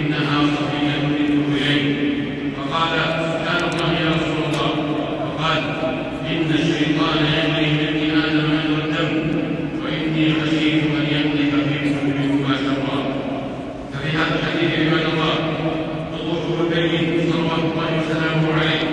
إنها صفية بنت حيي. فقال سبحان الله يا رسول الله. فقال إن الشيطان يجري من ابن آدم مجرى الدم وإني خشيت أن يملك في قلوبكما شرا. ففي هذا الحديث عباد الله وضوح البين صلوات الله وسلامه عليه